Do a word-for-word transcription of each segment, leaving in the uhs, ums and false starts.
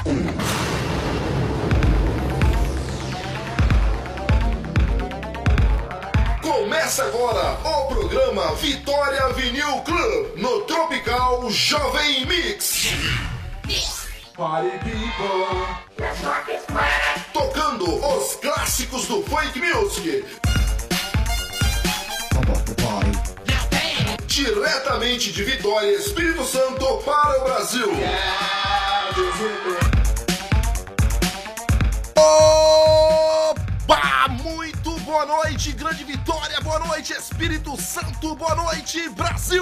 Começa agora o programa Vitória Vinil Club no Tropical Jovem Mix. Party people, tocando os clássicos do funk music. Diretamente de Vitória, Espírito Santo, para o Brasil. Opa! Muito boa noite, Grande Vitória, boa noite, Espírito Santo, boa noite, Brasil!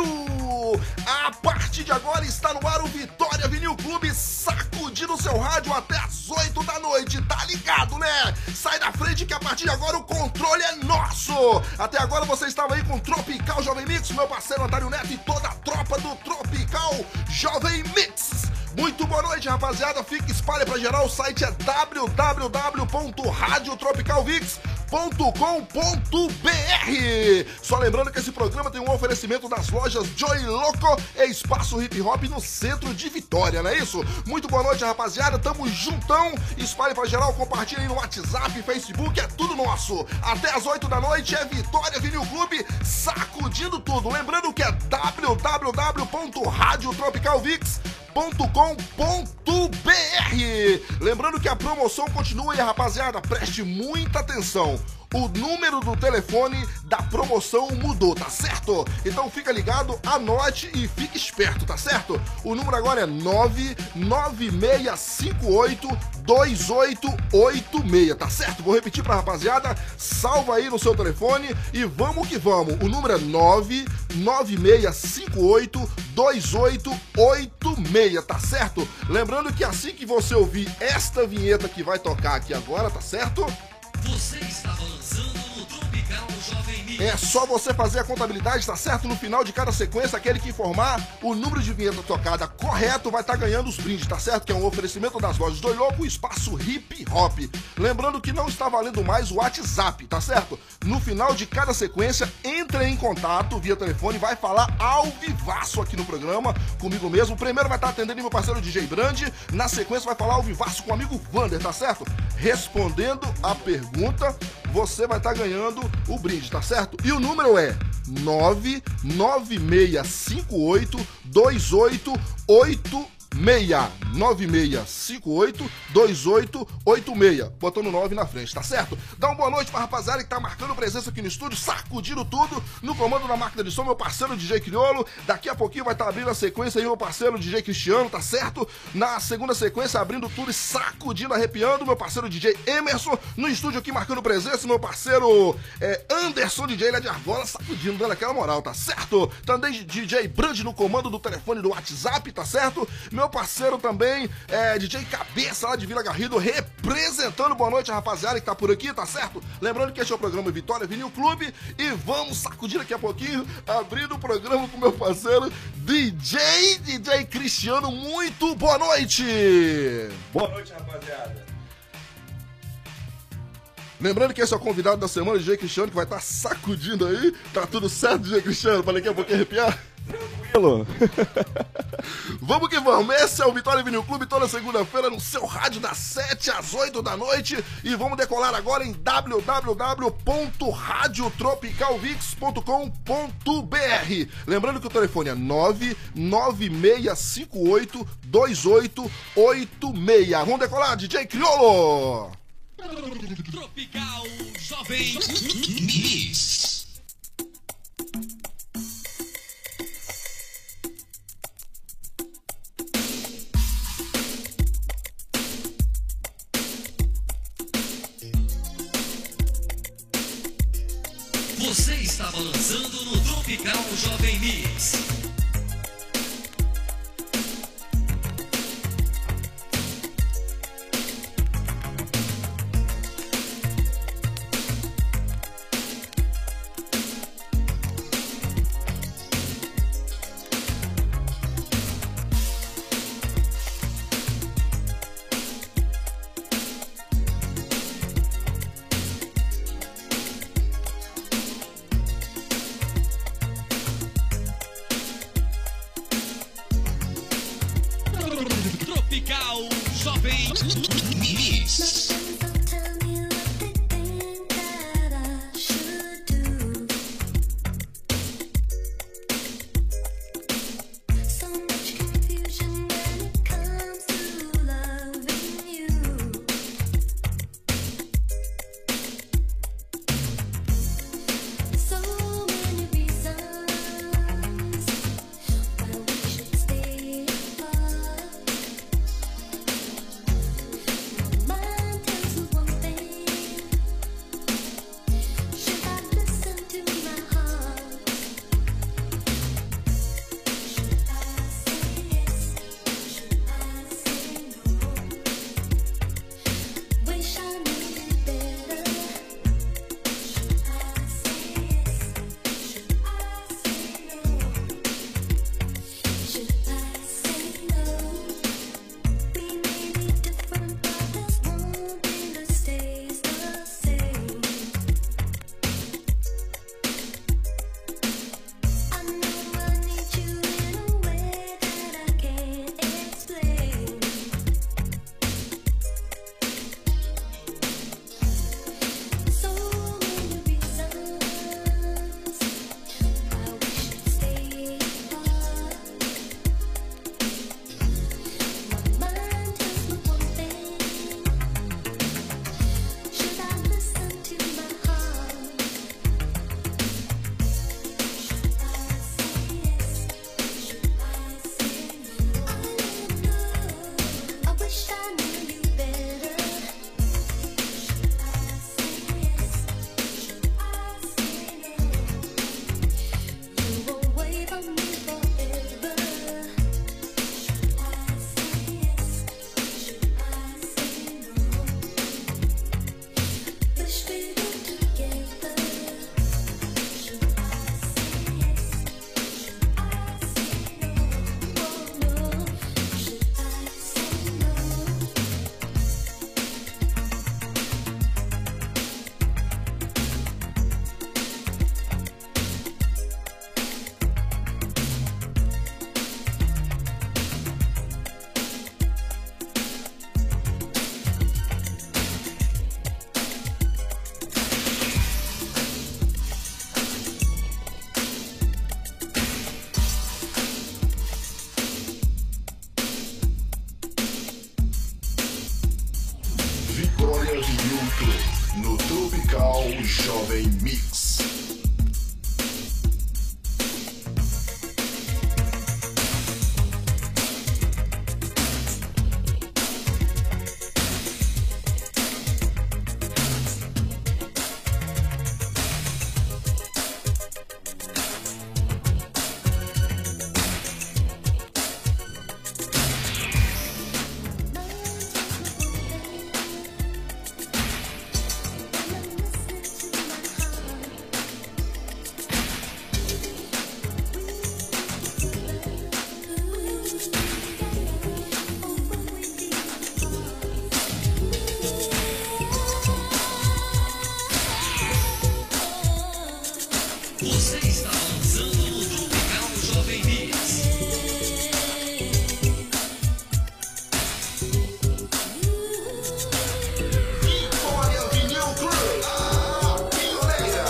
A partir de agora está no ar o Vitória Vinil Clube, sacudindo seu rádio até as oito da noite, tá ligado, né? Sai da frente que a partir de agora o controle é nosso! Até agora você estava aí com o Tropical Jovem Mix, meu parceiro Antônio Neto e toda a tropa do Tropical Jovem Mix! Muito boa noite, rapaziada. Fica espalha pra geral. O site é w w w ponto rádio tropical vix ponto com ponto b r. Só lembrando que esse programa tem um oferecimento das lojas Joy Loco e Espaço Hip Hop no centro de Vitória, não é isso? Muito boa noite, rapaziada. Tamo juntão. Espalhe pra geral, compartilha aí no WhatsApp, Facebook, é tudo nosso. Até as oito da noite é Vitória Vinil Clube, sacudindo tudo. Lembrando que é w w w ponto rádio tropical vix ponto com ponto b r. Lembrando que a promoção continua e, rapaziada, preste muita atenção. O número do telefone da promoção mudou, tá certo? Então fica ligado, anote e fique esperto, tá certo? O número agora é nove nove seis cinco oito dois oito oito seis, tá certo? Vou repetir pra rapaziada, salva aí no seu telefone e vamos que vamos. O número é nove nove seis cinco oito dois oito oito seis, tá certo? Lembrando que assim que você ouvir esta vinheta que vai tocar aqui agora, tá certo? Você está lançando no Tropical Jovem Mix. É só você fazer a contabilidade, tá certo? No final de cada sequência, aquele que informar o número de vinheta tocada correto vai estar ganhando os brindes, tá certo? Que é um oferecimento das lojas Dois Louco, Espaço Hip Hop. Lembrando que não está valendo mais o WhatsApp, tá certo? No final de cada sequência, entre em contato via telefone, vai falar ao vivaço aqui no programa, comigo mesmo. Primeiro vai estar atendendo meu parceiro D J Brandi, na sequência vai falar ao vivaço com o amigo Vander, tá certo? Respondendo a pergunta, você vai estar ganhando o brinde, tá certo? E o número é nove nove seis cinco oito dois oito oito seis. nove seis cinco oito dois oito oito seis, botando nove na frente, tá certo? Dá uma boa noite pra rapaziada que tá marcando presença aqui no estúdio, sacudindo tudo, no comando da máquina de som, meu parceiro D J Criolo. Daqui a pouquinho vai estar tá abrindo a sequência aí meu parceiro D J Cristiano, tá certo? Na segunda sequência, abrindo tudo e sacudindo, arrepiando, meu parceiro D J Emerson. No estúdio aqui marcando presença, meu parceiro é, Anderson D J lá de Argola, sacudindo, dando aquela moral, tá certo? Também D J Brandi no comando do telefone do WhatsApp, tá certo? Meu parceiro também é D J Cabeça lá de Vila Garrido, representando. Boa noite, rapaziada que tá por aqui, tá certo? Lembrando que este é o programa Vitória Vinil Clube e vamos sacudir daqui a pouquinho, abrindo o programa com meu parceiro D J, D J Cristiano. Muito boa noite! Boa noite, rapaziada. Lembrando que esse é o convidado da semana, D J Cristiano, que vai estar sacudindo aí. Tá tudo certo, D J Cristiano? Para daqui a pouquinho arrepiar? Tranquilo. Vamos que vamos, esse é o Vitória Vinil Clube, toda segunda-feira no seu rádio das sete às oito da noite. E vamos decolar agora em w w w ponto rádio tropical vix ponto com ponto b r. Lembrando que o telefone é nove nove seis cinco oito dois oito oito seis. Vamos decolar, D J Criolo! Tropical Jovem Mix. Você está balançando no Tropical Jovem Mix. Mix. No Tropical Jovem Mix. Você está dançando no Tropical Jovem Mix. Vitória Vinil Club, a pioneira.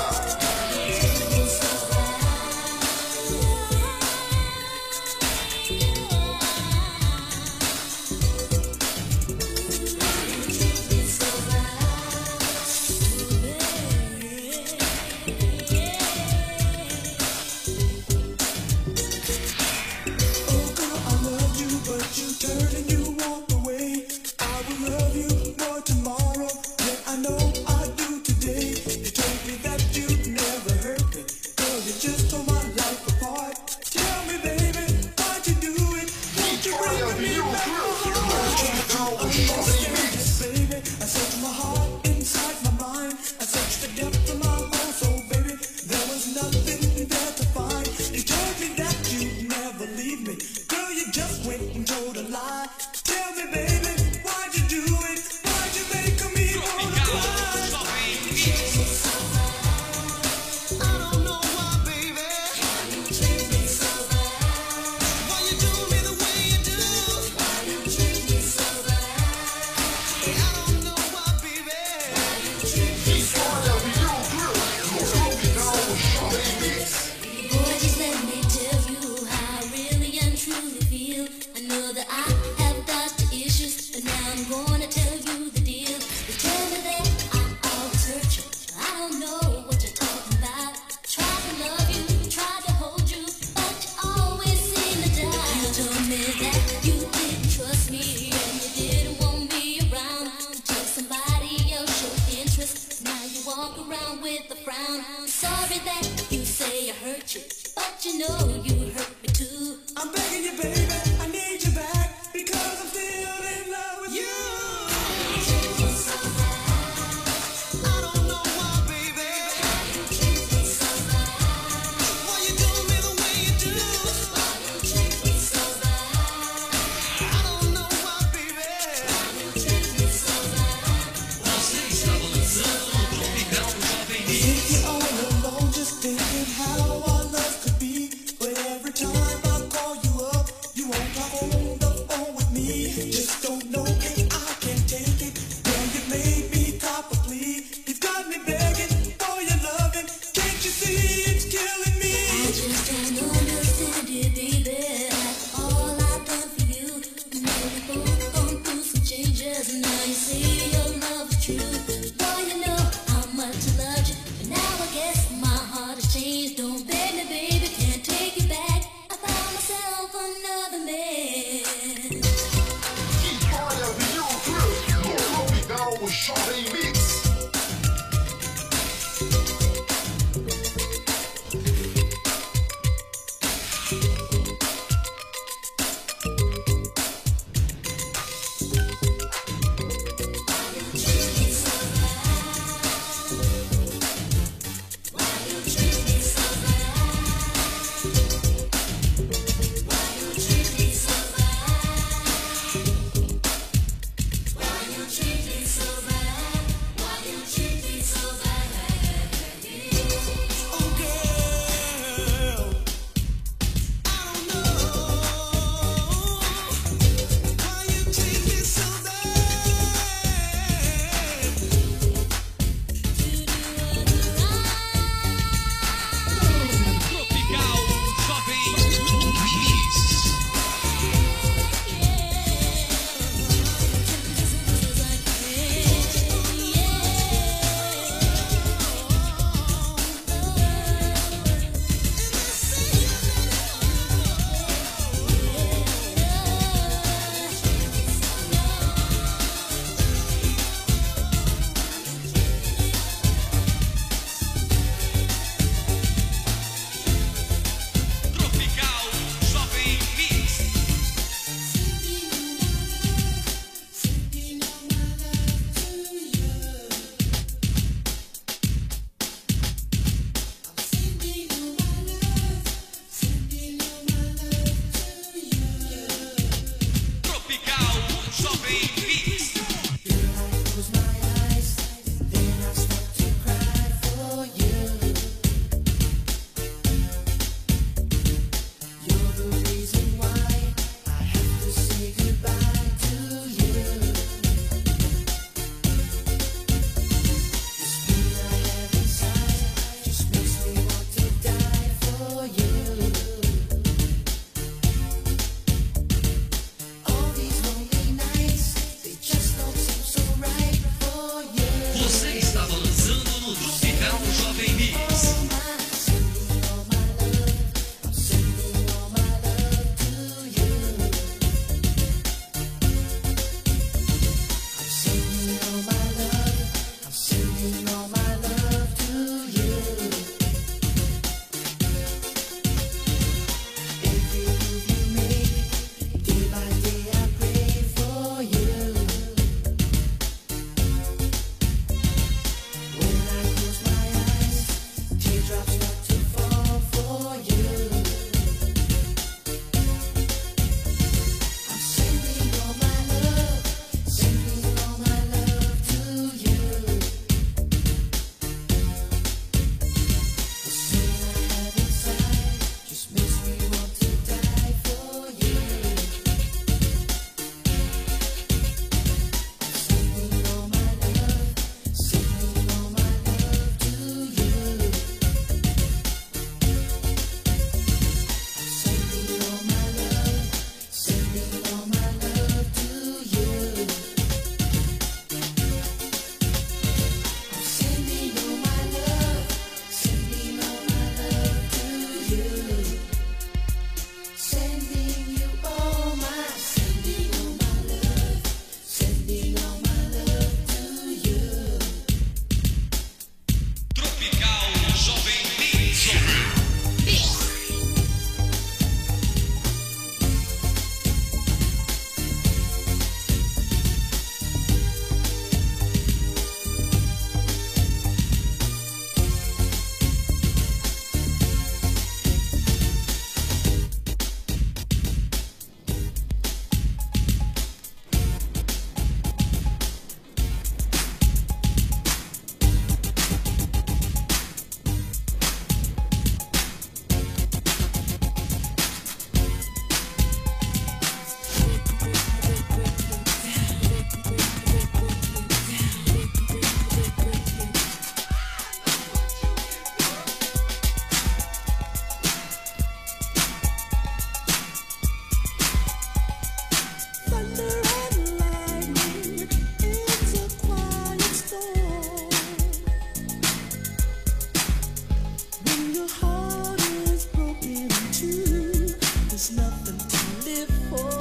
live for.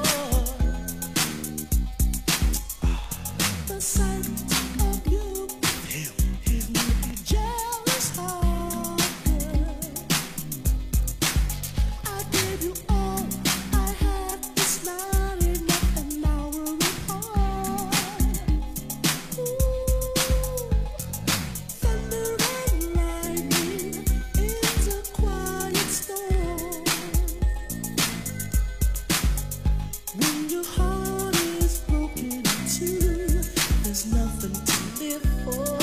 The sight of you gives me a jealous heart. I gave you all I had, it's not enough, and now we're apart. Ooh, thunder and lightning is a quiet storm. When your heart is broken in two, there's nothing to live for.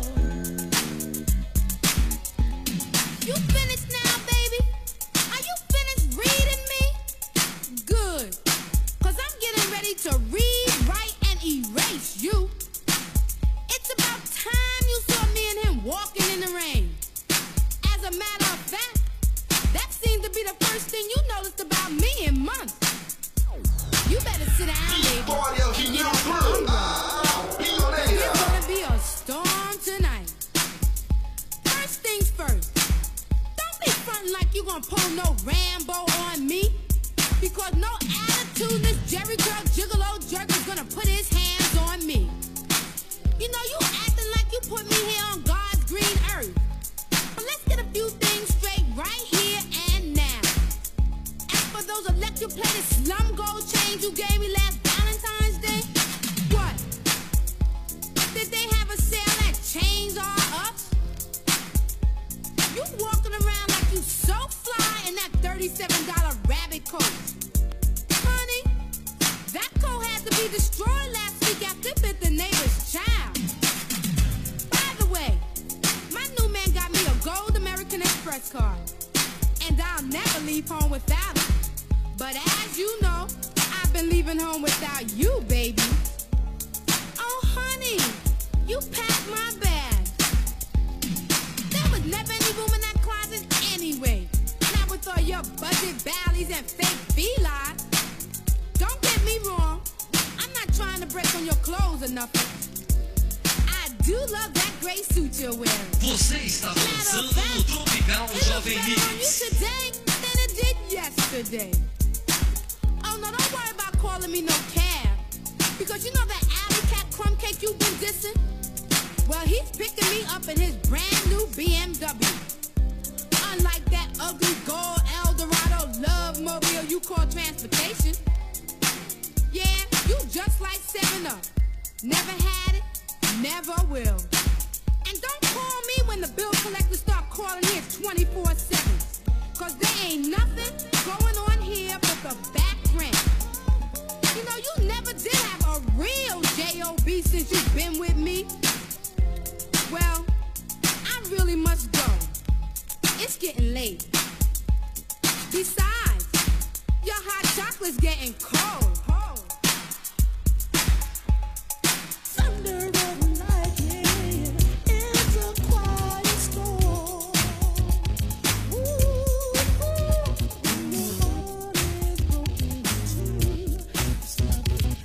You finished now, baby? Are you finished reading me? Good, cause I'm getting ready to read, write, and erase you. It's about time you saw me and him walking in the rain. As a matter of fact, that seemed to be the first thing you noticed about me in months. You better sit down, baby, Vitória and get Vinil out the Clube. room. Ah, It's pioneira. gonna be a storm tonight. First things first, don't be frontin' like you gonna pull no Rambo on me, because no attitudinous Jerry Curl Gigolo jerk is gonna put his hands on me. You know, you acting like you put me here on God's green earth. But let's get a few things straight right here and now. As for those electroplated slum gold chains you gave me last Valentine's Day, what? Did they have a sale at Chains R Us? You walking around like you so fly in that thirty-seven dollar rabbit coat. Honey, that coat had to be destroyed last week after it bit the neighbor's child. By the way, my new man got me a gold American Express card, and I'll never leave home without it. But as you know, I've been leaving home without you, baby. Oh, honey, you packed my bag. There was never any room in that closet anyway. Not with all your budget valleys and fake felines. Don't get me wrong, I'm not trying to break on your clothes or nothing. I do love that gray suit you're wearing. Você está Matter of dançando no fact, Tropical it looks Jovem better on you Mix. today than it did yesterday. Oh, no, don't worry about calling me no cab, because you know that alley cat crumb cake you've been dissing? Well, he's picking me up in his brand new B M W. Unlike that ugly gold Eldorado love mobile you call transportation. Yeah, you just like seven up. Never had it, never will. And don't call me when the bill collectors start calling here twenty-four seven. Cause there ain't nothing going on here but the back rent. You know, you never did have a real J O B since you've been with me. Well, I really must go. It's getting late. Besides, your hot chocolate's getting cold. cold. Thunder and lightning is a quiet storm. Ooh, when your heart is broken in two, it's nothing.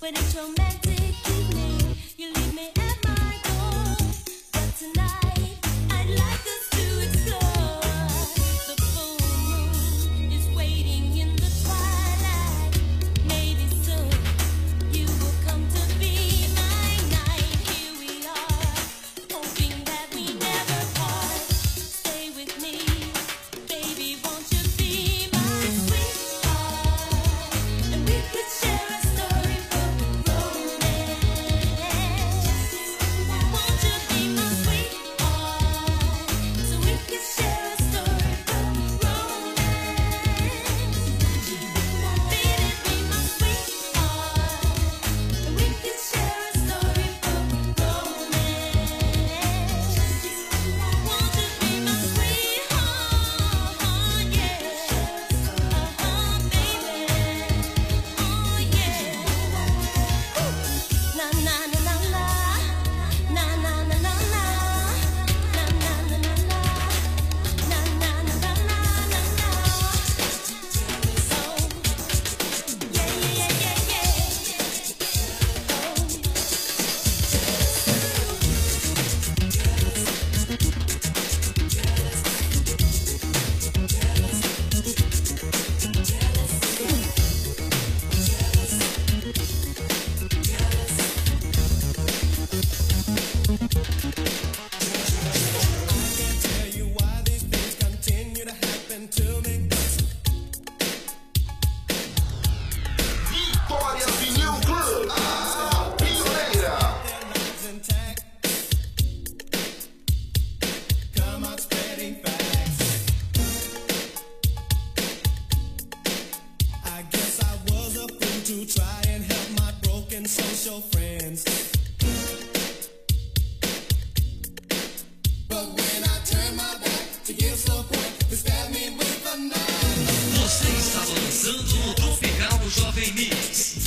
Você está lançando no Tropical Jovem Mix.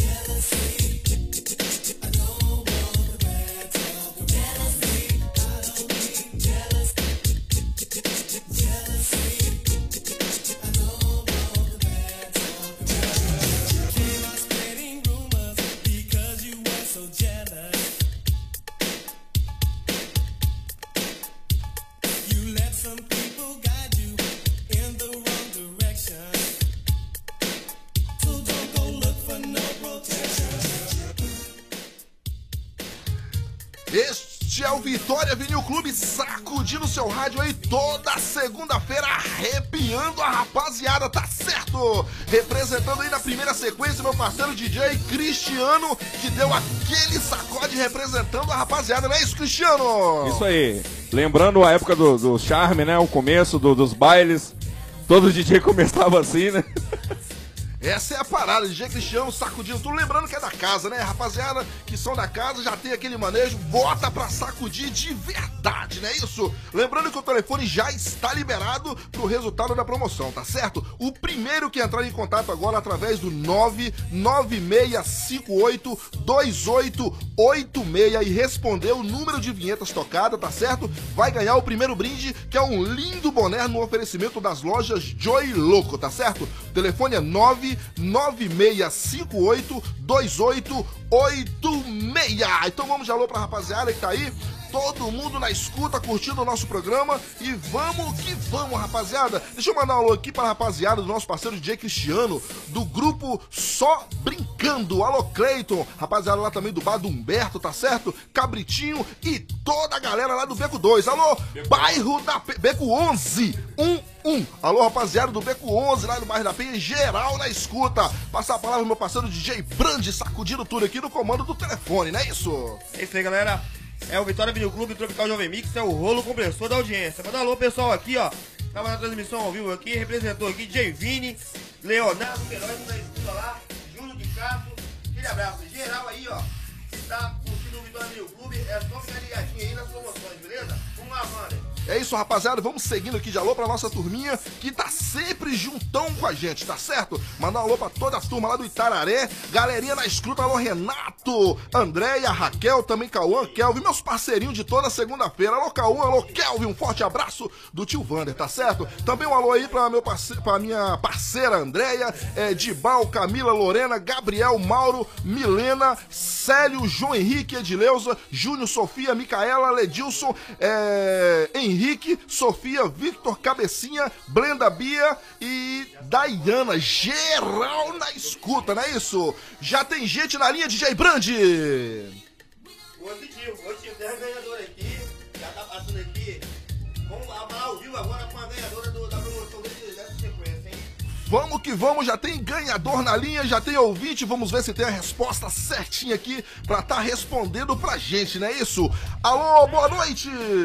Este é o Vitória Vinil Clube sacudindo seu rádio aí toda segunda-feira, arrepiando a rapaziada, tá certo? Representando aí na primeira sequência meu parceiro D J Cristiano, que deu aquele sacode representando a rapaziada, não é isso, Cristiano? Isso aí, lembrando a época do, do charme, né, o começo do, dos bailes, todo D J começava assim, né? Essa é a parada, D J Cristiano sacudindo tudo, lembrando que é da casa, né? Rapaziada que são da casa já tem aquele manejo, bota pra sacudir de verdade, não é isso? Lembrando que o telefone já está liberado pro resultado da promoção, tá certo? O primeiro que entrar em contato agora através do nove nove seis cinco oito dois oito oito seis e responder o número de vinhetas tocadas, tá certo? Vai ganhar o primeiro brinde, que é um lindo boné no oferecimento das lojas Joy Loco, tá certo? O telefone é nove nove seis cinco oito dois oito oito seis. Então vamos de alô pra rapaziada que tá aí, todo mundo na escuta, curtindo o nosso programa, e vamos que vamos, rapaziada. Deixa eu mandar um alô aqui pra rapaziada do nosso parceiro D J Cristiano, do grupo Só Brincando. Alô, Cleiton, rapaziada lá também do bar do Humberto, tá certo? Cabritinho e toda a galera lá do Beco dois. Alô, Beco. Bairro da Pe... Beco onze, um um. Alô, rapaziada do Beco onze, lá no bairro da Penha, geral na escuta. Passar a palavra pro meu parceiro D J Brandi, sacudindo tudo aqui no comando do telefone, não é isso? É isso aí, galera. É o Vitória Vinil Clube Tropical Jovem Mix, é o rolo compressor da audiência. Manda alô, pessoal, aqui, ó. Tava na transmissão ao vivo aqui, representou aqui D J Vini, Leonardo Queiroz, da escuta lá, Júlio de Castro. Aquele abraço geral aí, ó. Se tá curtindo o Vitória Vinil Clube, é só ficar ligadinho aí nas promoções, beleza? Vamos lá, mano. É isso, rapaziada, vamos seguindo aqui de alô pra nossa turminha que tá sempre juntão com a gente, tá certo? Mandar um alô pra toda a turma lá do Itararé, galerinha na escuta, alô Renato, Andréia, Raquel, também Cauã, Kelvin, meus parceirinhos de toda segunda-feira, alô Cauã, alô Kelvin, um forte abraço do tio Vander, tá certo? Também um alô aí pra, meu parce... pra minha parceira Andréia, é, Dibal, Camila, Lorena, Gabriel, Mauro, Milena, Célio, João Henrique, Edileuza, Júnior, Sofia, Micaela, Ledilson, é... Henrique, Sofia, Victor, Cabecinha, Blenda, Bia e Dayana, geral na escuta, não é isso? Já tem gente na linha, D J Brandi. Hoje, tio, hoje tio, tem a ganhadora aqui, já tá passando aqui. Vamos lá ao vivo agora com a ganhadora do, da promoção desse, dessa sequência, hein? Vamos que vamos, já tem ganhador na linha, já tem ouvinte, vamos ver se tem a resposta certinha aqui pra tá respondendo pra gente, não é isso? Alô, boa noite!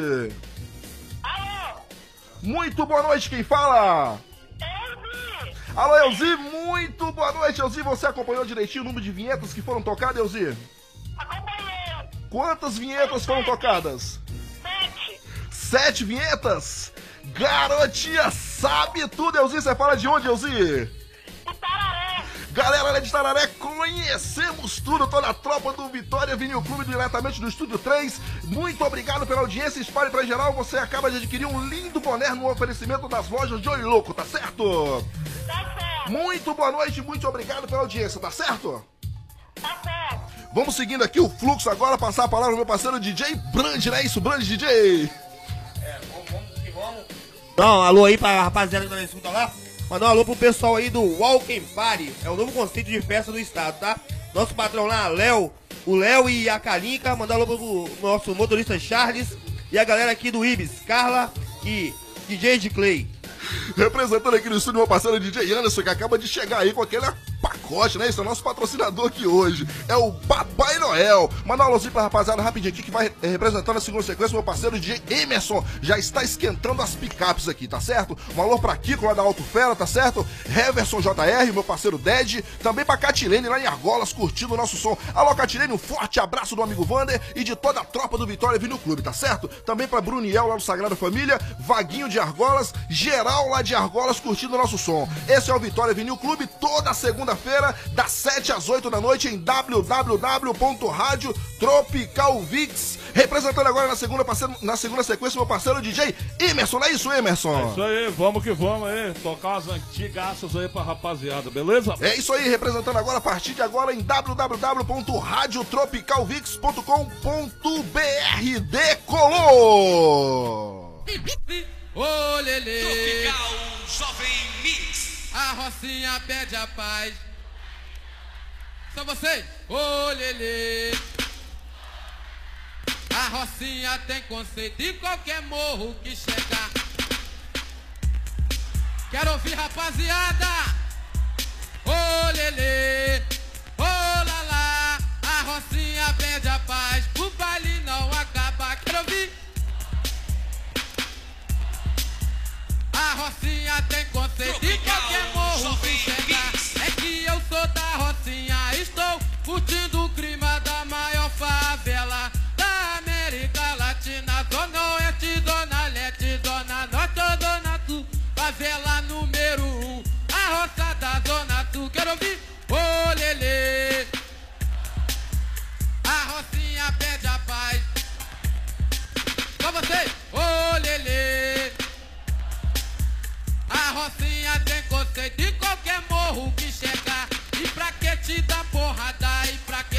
Alô! Muito boa noite, quem fala? Elzi! Alô, Elzi, muito boa noite, Elzi, você acompanhou direitinho o número de vinhetas que foram tocadas, Elzi? Acompanhei! Quantas vinhetas foram tocadas? Sete! Sete vinhetas? Garotinha sabe tudo, Elzi, você fala de onde, Elzi? Itararé! Galera lá de Tararé, conhecemos tudo, toda a tropa do Vitória Vinil Clube diretamente do Estúdio três. Muito obrigado pela audiência, espalhe pra geral, você acaba de adquirir um lindo boné no oferecimento das lojas Joy Louco, tá certo? Tá certo! Muito boa noite, muito obrigado pela audiência, tá certo? Tá certo! Vamos seguindo aqui o fluxo agora, passar a palavra ao meu parceiro D J Brandi, não é isso, Brandi D J? É, vamos, vamos que vamos. Então, alô aí pra rapaziada que tá na escuta lá. Mandar um alô pro pessoal aí do Walking Party. É o novo conceito de festa do estado, tá? Nosso patrão lá, Léo, o Léo e a Kalinka. Mandar um alô pro nosso motorista Charles e a galera aqui do Ibis, Carla e D J de Clay. Representando aqui no estúdio meu parceiro D J Anderson, que acaba de chegar aí com aquele pacote, né? Esse é o nosso patrocinador aqui hoje. É o Papai Noel. Manda um alôzinho pra rapaziada rapidinho aqui, que vai eh, representando a segunda sequência, meu parceiro D J Emerson. Já está esquentando as picapes aqui, tá certo? Um alô pra Kiko lá da Alto Fera, tá certo? Heverson J R, meu parceiro Ded. Também pra Catilene lá em Argolas, curtindo o nosso som. Alô, Catilene, um forte abraço do amigo Vander e de toda a tropa do Vitória Vinil Clube, tá certo? Também pra Bruniel lá do Sagrada Família, Vaguinho de Argolas, geral lá de Argolas curtindo o nosso som. Esse é o Vitória Vinil Clube, toda segunda-feira, das sete às oito da noite, em w w w ponto rádio tropical vix. Representando agora na segunda, parceiro, na segunda sequência, meu parceiro D J Emerson, não é isso, Emerson? É isso aí, vamos que vamos aí, tocar as antigaças aí pra rapaziada, beleza? É isso aí, representando agora, a partir de agora, em w w w ponto rádio tropical vix ponto com ponto b r. Decolou! Ô Lelê, Tropical Jovem Mix. a Rocinha pede a paz. São vocês? Ô Lelê, a Rocinha tem conceito em qualquer morro que chegar. Quero ouvir, rapaziada. Ô Lelê, ô Lala, a Rocinha pede a paz, o baile não acaba. Quero ouvir. A Rocinha tem conceito em qualquer morro que chegar. É que eu sou da Rocinha, estou curtindo o clima da maior favela da América Latina. Zona Oeste, Zona Leste, Zona Norte ou Zona Sul. Favela número um, a roça da Zona Sul. Quero ouvir? Ô Lelê, a Rocinha pede a paz. Com você, ô Lelê, a Rocinha tem conceito em qualquer morro que chegar. E pra que te dar porrada, e pra que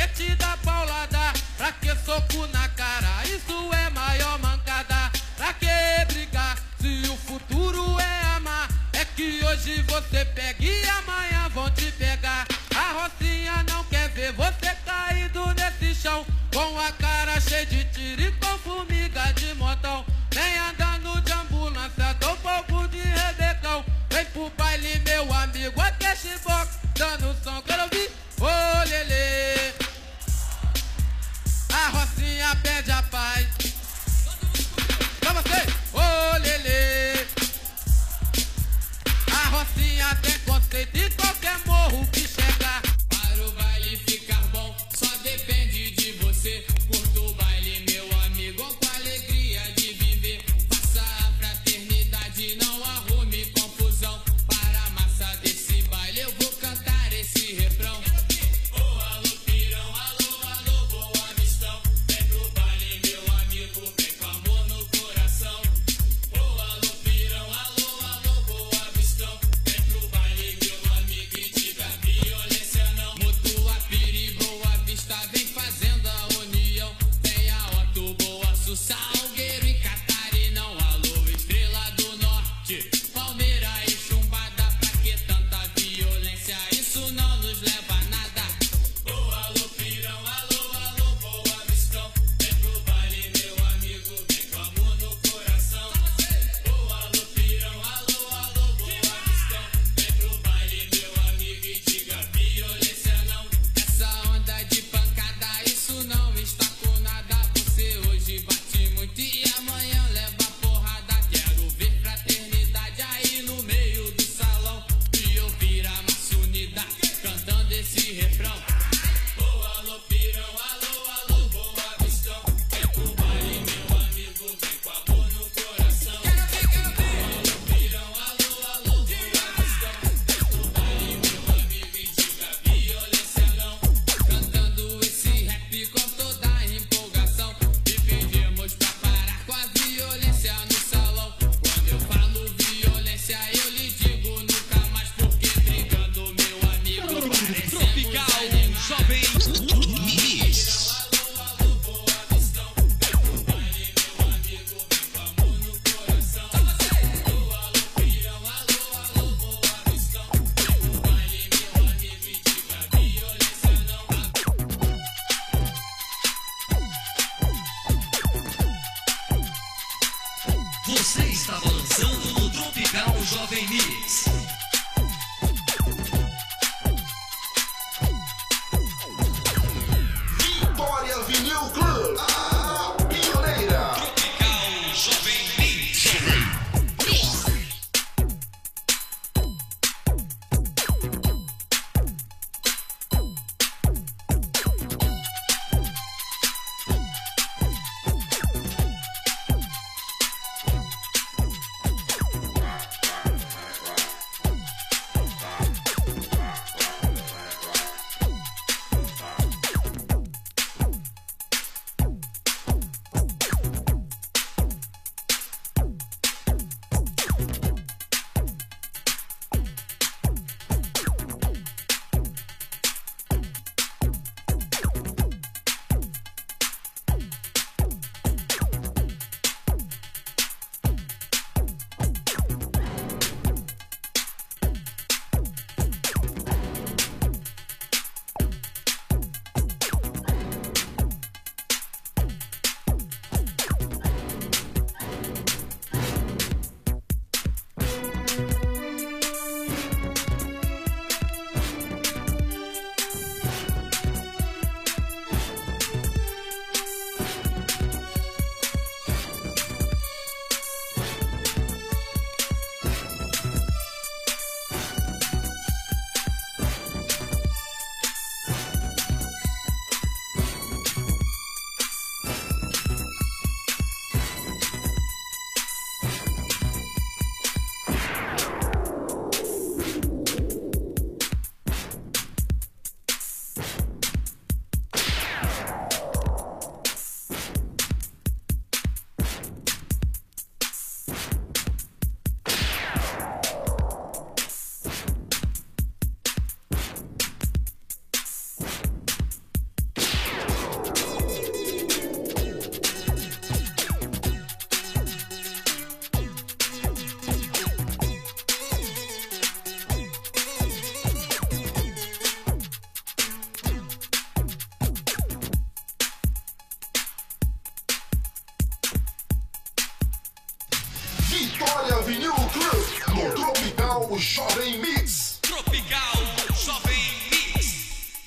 Jovem Mix. Tropical Jovem Mix.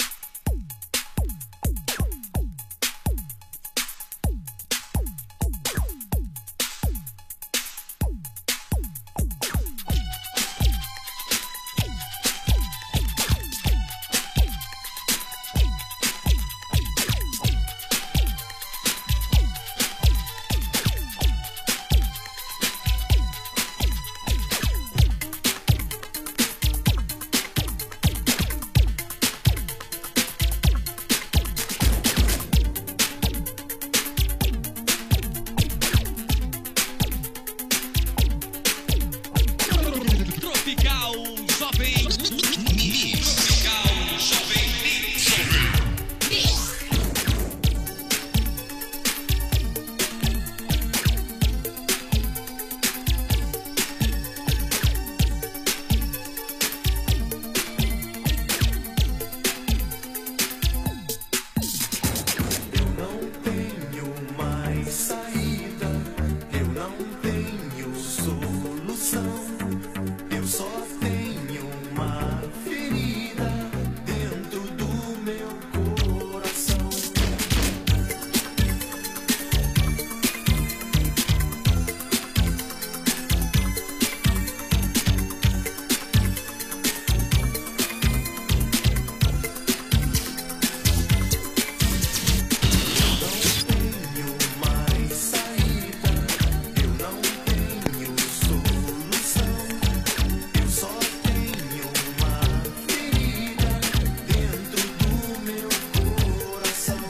Tropical Jovem Mix. Tropical Jovem Mix. Eu não tenho mais saída, eu não tenho solução, eu só tenho uma ferida dentro do meu coração. Tenho mais saída, eu não tenho solução, eu só tenho uma ferida dentro do meu coração.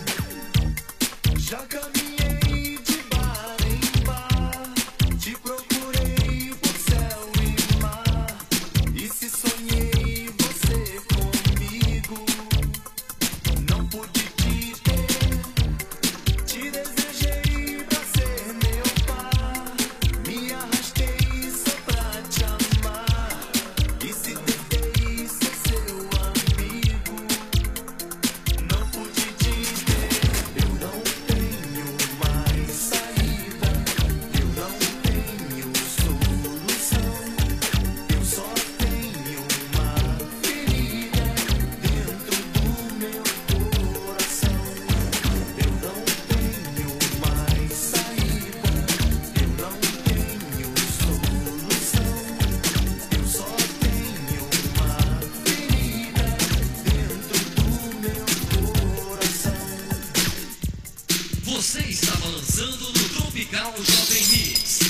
Já caminhei de bar em bar, te procurei por céu e mar, e se sonhei você comigo, não pude te ter. Te desejei pra ser meu par, me arrastei só pra te amar, e se tentei ser seu amigo, não pude te ter. Eu não tenho mais saída, eu não tenho solução, eu só tenho uma ferida dentro do meu coração. Eu não tenho mais saída, eu não tenho solução, eu só tenho uma ferida dentro do meu coração. Você está balançando no Tropical Jovem Mix.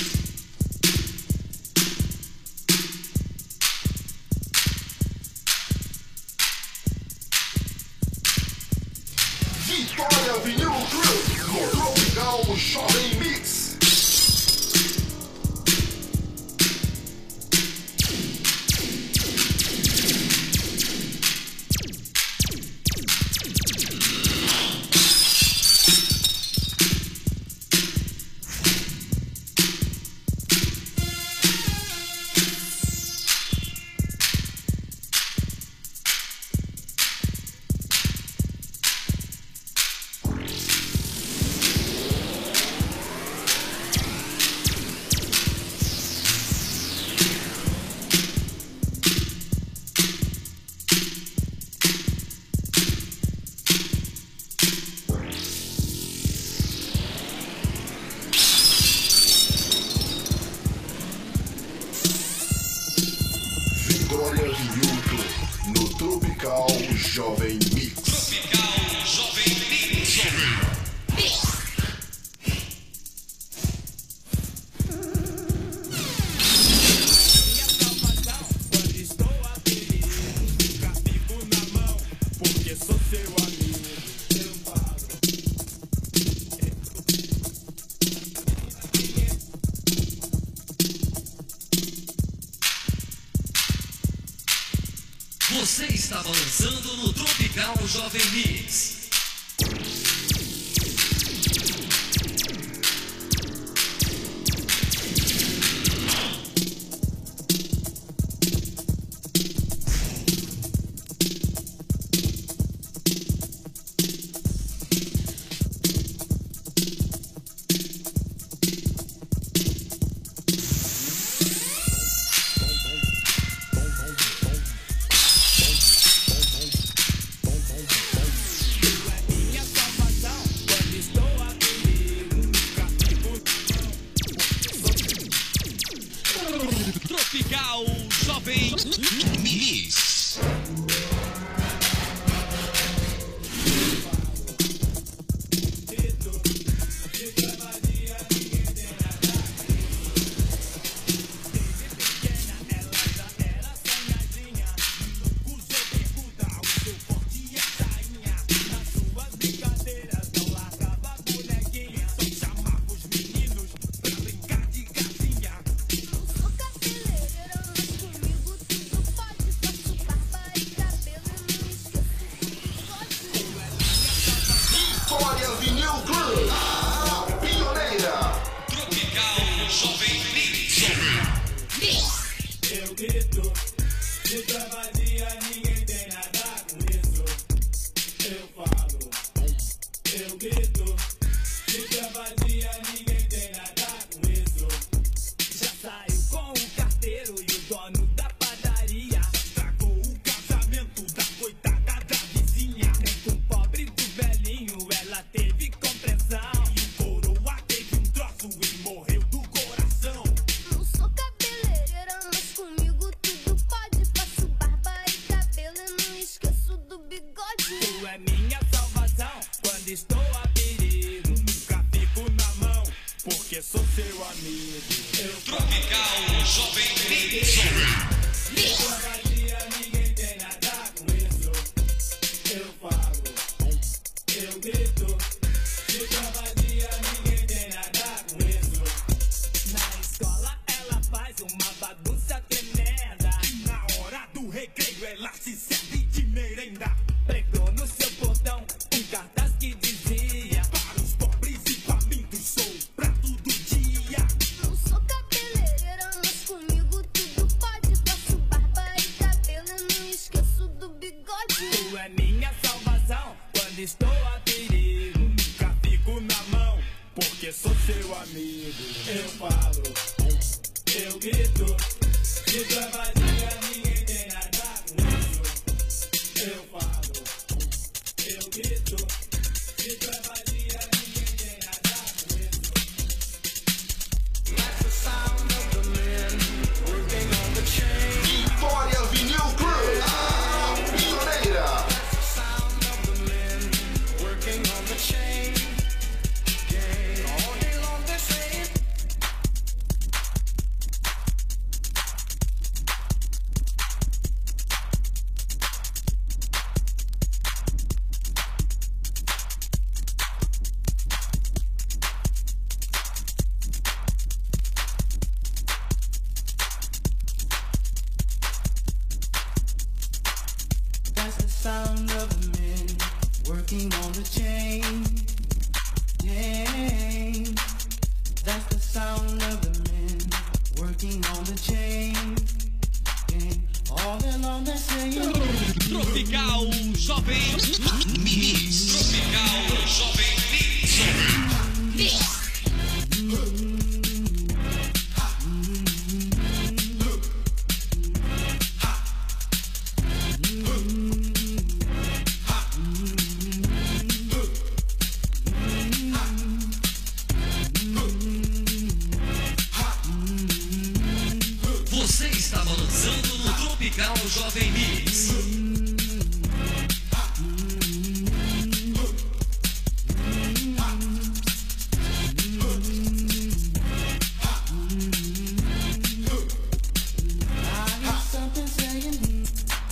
Vitória Vinil Club no Tropical Jovem Mix. Vitória Vinil Club no Tropical Jovem Mix. Tropical Jovem Mix. Você está balançando no Tropical Jovem Mix. quando estou a perigo. Nunca fico na mão, porque sou seu amigo. Eu Tropical Jovem Mix. vadia, ninguém tem nada com isso. Eu falo, eu grito. Se vadia, ninguém tem nada com isso. Na escola ela faz uma bagunça tremenda. Na hora do recreio ela se serve de merenda. Pregou no seu portão um cartaz que dizia: para os pobres e famintos sou o prato do dia. Não sou cabeleireira, mas comigo tudo pode. Faço barba e cabelo, não esqueço do bigode. Tu é minha salvação quando estou a perigo. Nunca fico na mão, porque sou seu amigo. Eu falo, eu grito. Se tu é vadia, ninguém tem nada com isso. Eu falo, eu grito. Se tu é vadia, ninguém tem nada com isso. That's the sound of the men working on the chain. Vitória Vinil Club, a pioneira. That's the sound of the men working on the chain. Gang. All day long they're saying. That's the sound of the men working on the chain. Chain. That's the sound of the men working on the chain. Chain. All day long they're saying. Tropical Jovem Mix. Tropical Jovem Mix. Você está balançando no Tropical Jovem Mix. I hear something saying.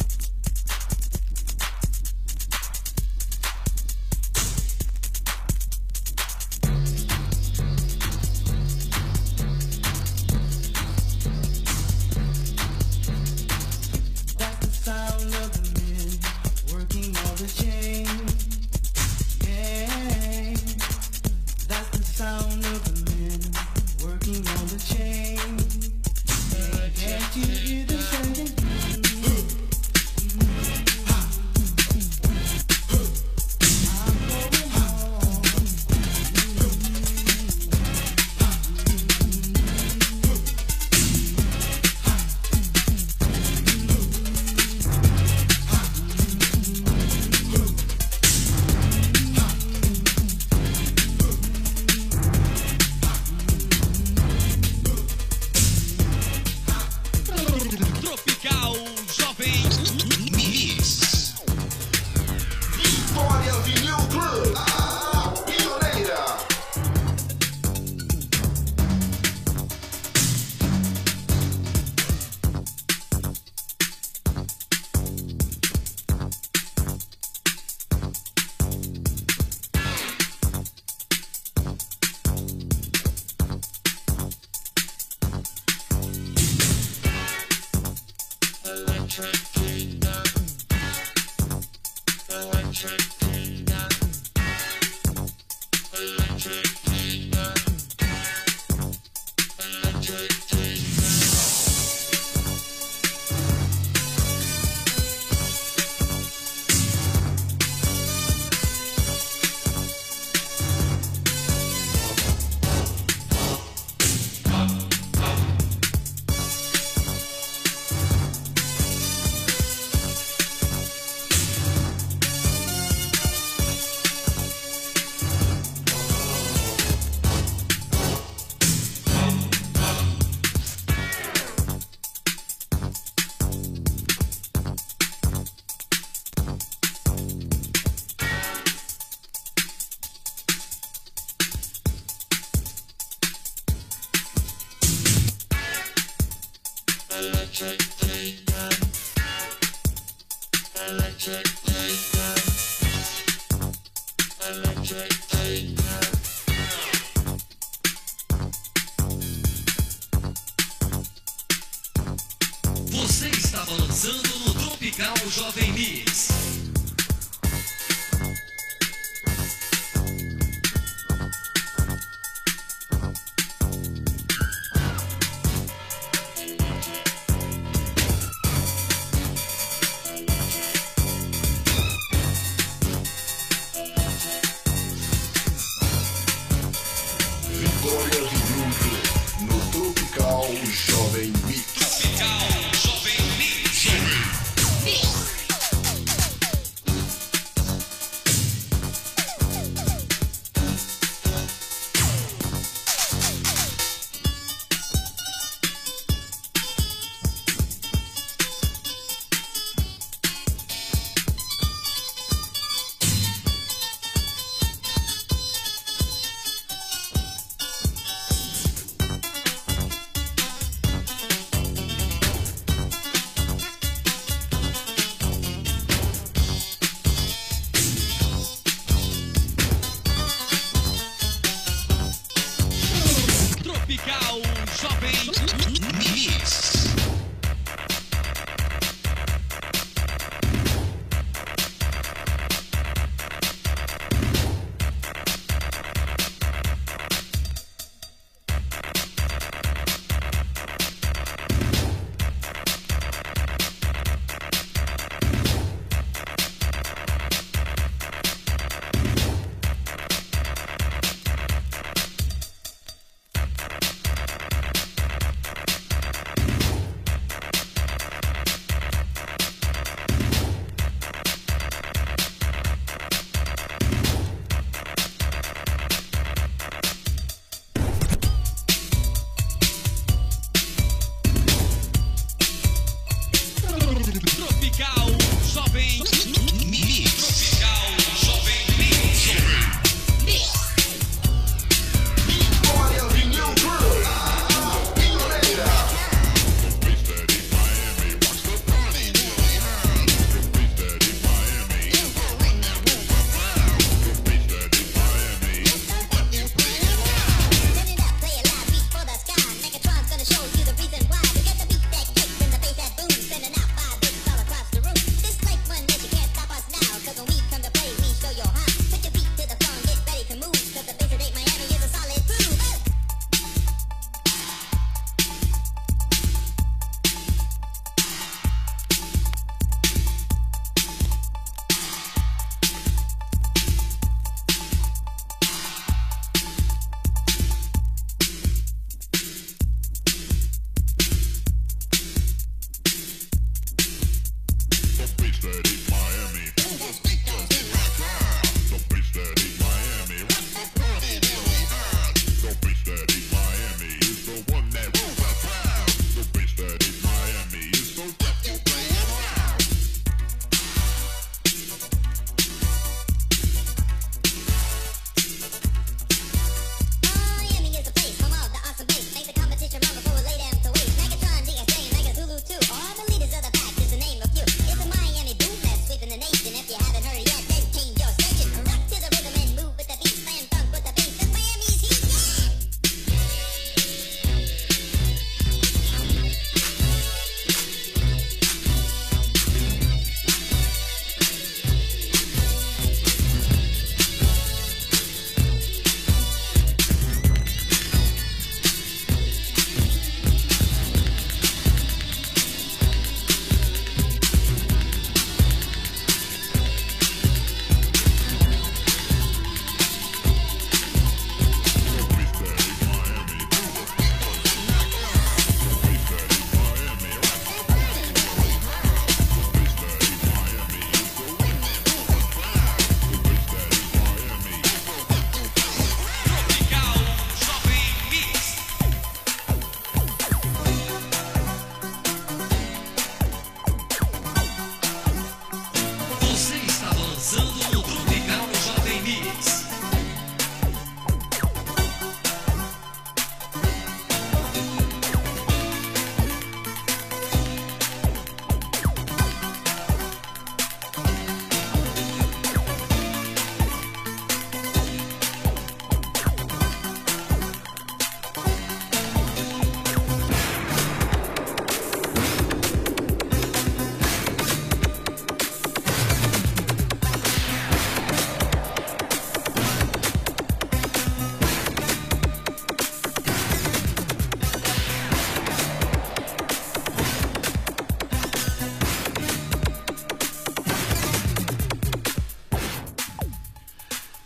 That's the sound of the men working on the chain. Yeah. That's the sound of the men working on the chain. Yeah. Can't you hear them saying? I'm going home. Tropical Jovem Mix. Vitória Vinil Club, a pioneira. Você está balançando no Tropical Jovem Mix. Vitória Vinil no Tropical Jovem Mix. Tropical Jovem Mix.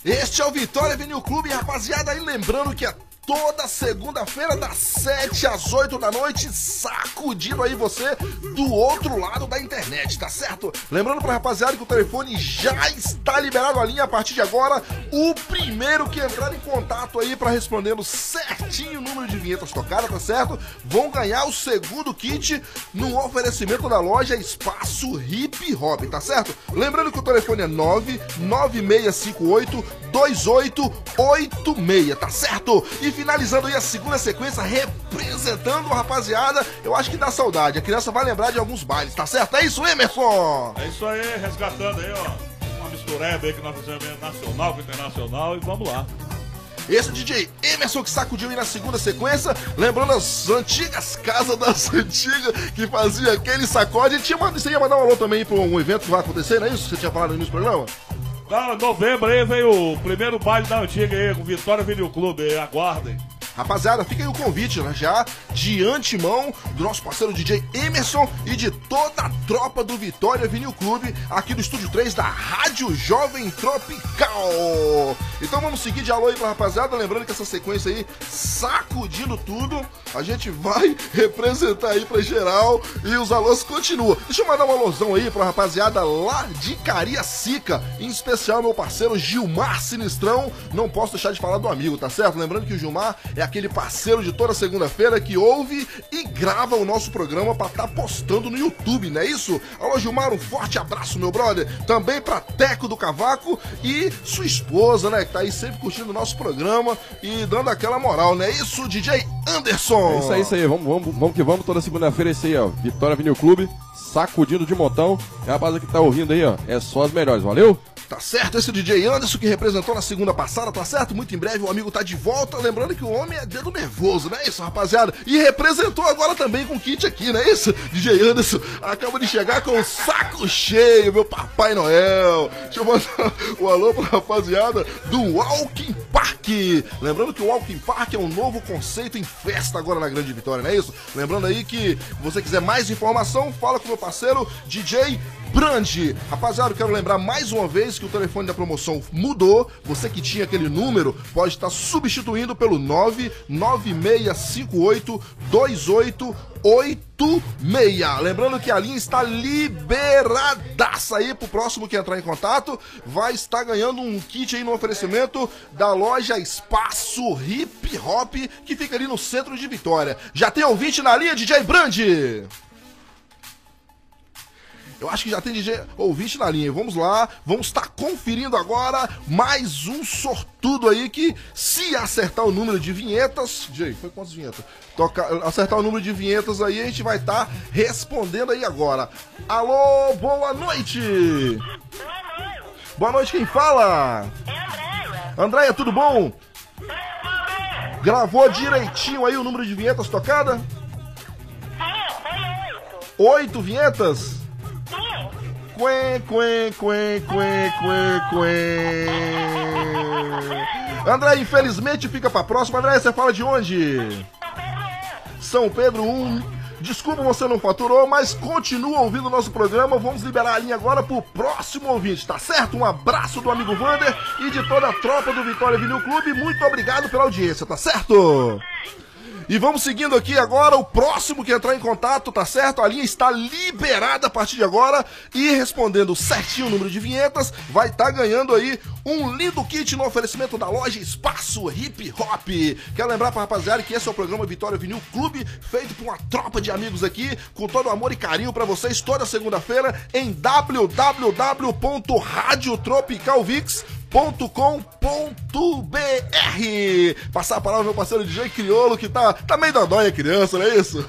Este é o Vitória Vinil Clube, rapaziada, e lembrando que é toda segunda-feira, das sete às oito da noite, sacudindo aí você do outro lado da internet, tá certo? Lembrando pra rapaziada que o telefone já está liberado a linha a partir de agora. O primeiro que entrar em contato aí pra respondendo certinho o número de vinhetas tocadas, tá certo? Vão ganhar o segundo kit no oferecimento da loja Espaço Hip Hop, tá certo? Lembrando que o telefone é nove nove seis cinco oito dois oito oito seis, tá certo? E finalizando aí a segunda sequência, representando a rapaziada, eu acho que dá saudade. A criança vai lembrar de alguns bailes, tá certo? É isso, Emerson? É isso aí, resgatando aí, ó. Uma mistureba aí que nós fizemos nacional com internacional e vamos lá. Esse é o D J Emerson que sacudiu aí na segunda sequência, lembrando as antigas casas das antigas que fazia aquele sacode. Tinha uma, você ia mandar um alô também para um evento que vai acontecer, não é isso? Você tinha falado no início do programa? Não, em novembro aí veio o primeiro baile da antiga aí, com Vitória Vinil Clube, aí, aguardem. Rapaziada, fica aí o convite, né, já de antemão do nosso parceiro D J Emerson e de toda a tropa do Vitória Vinil Clube aqui do Estúdio três da Rádio Jovem Tropical. Então vamos seguir de alô aí pra rapaziada, lembrando que essa sequência aí, sacudindo tudo, a gente vai representar aí pra geral e os alôs continuam. Deixa eu mandar um alôzão aí pra rapaziada lá de Cariacica, em especial meu parceiro Gilmar Sinistrão. Não posso deixar de falar do amigo, tá certo? Lembrando que o Gilmar é aquele parceiro de toda segunda-feira que ouve e grava o nosso programa pra estar tá postando no YouTube, não é isso? Alô, Gilmar, um forte abraço, meu brother. Também pra Teco do Cavaco e sua esposa, né, que tá aí sempre curtindo o nosso programa e dando aquela moral, não é isso, D J Anderson? É isso aí, isso aí. Vamos, vamos, vamos que vamos. Toda segunda-feira é isso aí, ó. Vitória Vinil Clube, sacudindo de montão. E a rapaziada que tá ouvindo aí, ó, é só as melhores, valeu? Tá certo, esse D J Anderson que representou na segunda passada, tá certo? Muito em breve o amigo tá de volta, lembrando que o homem é dedo nervoso, não é isso, rapaziada? E representou agora também com o kit aqui, não é isso? D J Anderson acaba de chegar com o saco cheio, meu Papai Noel. Deixa eu mandar um alô pra rapaziada do Walking Park. Lembrando que o Walking Park é um novo conceito em festa agora na Grande Vitória, não é isso? Lembrando aí que se você quiser mais informação, fala com o meu parceiro D J Brandi. Rapaziada, eu quero lembrar mais uma vez que o telefone da promoção mudou. Você que tinha aquele número pode estar substituindo pelo nove nove seis cinco oito dois oito oito seis. Lembrando que a linha está liberadaça aí pro próximo que entrar em contato. Vai estar ganhando um kit aí no oferecimento da loja Espaço Hip Hop, que fica ali no centro de Vitória. Já tem ouvinte na linha, D J Brandi? Eu acho que já tem D J ouvinte na linha. Vamos lá, vamos estar conferindo agora mais um sortudo aí que, se acertar o número de vinhetas... D J, foi quantas vinhetas? Toca, acertar o número de vinhetas aí, a gente vai estar respondendo aí agora. Alô, boa noite! Boa noite, quem fala? É Andréia. Andréia, tudo bom? Gravou direitinho aí o número de vinhetas tocada? Sim, foi oito. Oito vinhetas? Sim. Quen, quen, quen, quen, quen, quen. André, infelizmente fica pra próxima. André, você fala de onde? São Pedro um. Desculpa, você não faturou, mas continua ouvindo o nosso programa. Vamos liberar a linha agora pro próximo ouvinte, tá certo? Um abraço do amigo Vander e de toda a tropa do Vitória Vinil Clube. Muito obrigado pela audiência, tá certo? E vamos seguindo aqui agora, o próximo que entrar em contato, tá certo? A linha está liberada a partir de agora e respondendo certinho o número de vinhetas, vai estar tá ganhando aí um lindo kit no oferecimento da loja Espaço Hip Hop. Quero lembrar pra rapaziada que esse é o programa Vitória Vinil Clube, feito por uma tropa de amigos aqui, com todo amor e carinho pra vocês, toda segunda-feira em w w w ponto rádio tropical vix ponto com ponto b r. Passar a palavra ao meu parceiro D J Criolo, que tá, tá meio dodói a criança, não é isso?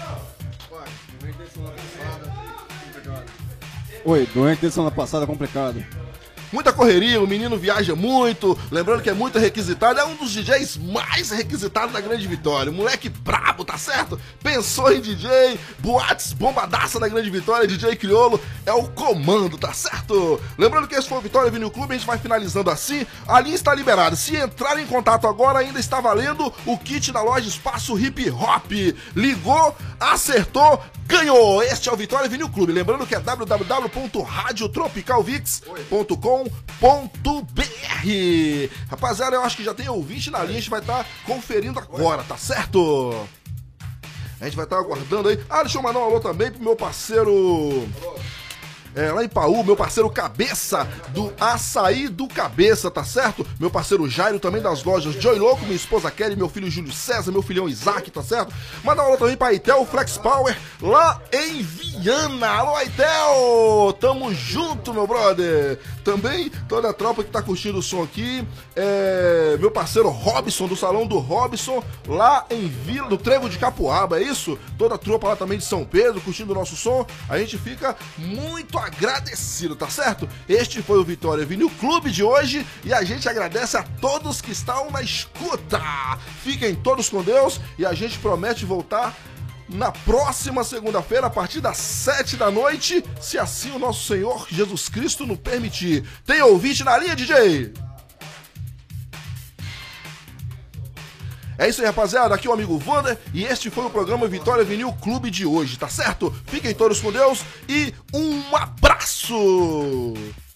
Oi, doente semana passada complicado. Muita correria, o menino viaja muito, lembrando que é muito requisitado, é um dos D Js mais requisitados da Grande Vitória, moleque brabo, tá certo? Pensou em D J, boates bombadaça da Grande Vitória, D J Criolo é o comando, tá certo? Lembrando que esse foi o Vitória Vinil Clube, a gente vai finalizando assim, a linha está liberada, se entrar em contato agora ainda está valendo o kit da loja Espaço Hip Hop, ligou, acertou, ganhou! Este é o Vitória Vinil Clube, lembrando que é w w w ponto rádio tropical vix ponto com ponto b r. R. Rapaziada, eu acho que já tem ouvinte na linha, a gente vai estar conferindo agora, tá certo? A gente vai estar aguardando aí. Ah, deixa eu mandar um alô também pro meu parceiro... É, lá em Paú, meu parceiro Cabeça, do Açaí do Cabeça, tá certo? Meu parceiro Jairo, também das lojas Joy Louco, minha esposa Kelly, meu filho Júlio César, meu filhão Isaac, tá certo? Manda uma aula também pra Itel Flex Power, lá em Viana. Alô, Itel! Tamo junto, meu brother! Também toda a tropa que tá curtindo o som aqui, é, meu parceiro Robson, do Salão do Robson, lá em Vila, do Trevo de Capuaba, é isso? Toda a tropa lá também de São Pedro, curtindo o nosso som, a gente fica muito agradecido, tá certo? Este foi o Vitória Vinil Clube de hoje e a gente agradece a todos que estão na escuta. Fiquem todos com Deus e a gente promete voltar na próxima segunda-feira a partir das sete da noite, se assim o nosso Senhor Jesus Cristo nos permitir. Tem ouvinte na linha, D J? É isso aí, rapaziada, aqui é o amigo Wander e este foi o programa Vitória Vinil Clube de hoje, tá certo? Fiquem todos com Deus e um abraço!